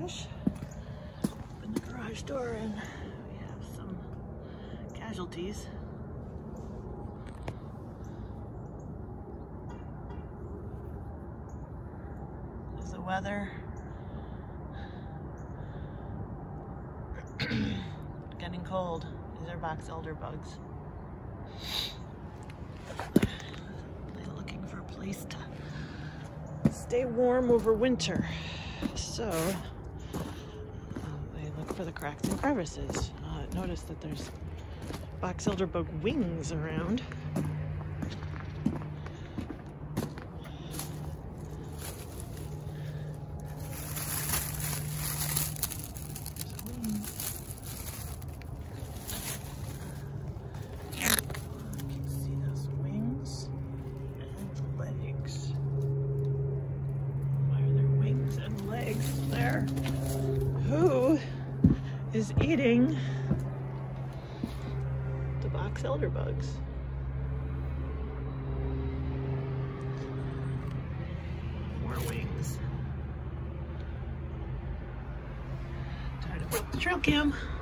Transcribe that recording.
garage. Open the garage door and we have some casualties. There's the weather. Getting cold. These are Boxelder bugs. They're looking for a place to stay warm over winter. So they look for the cracks and crevices. Notice that there's Boxelder bug wings around. Who is eating the Boxelder bugs? More wings. Time to put up the trail cam.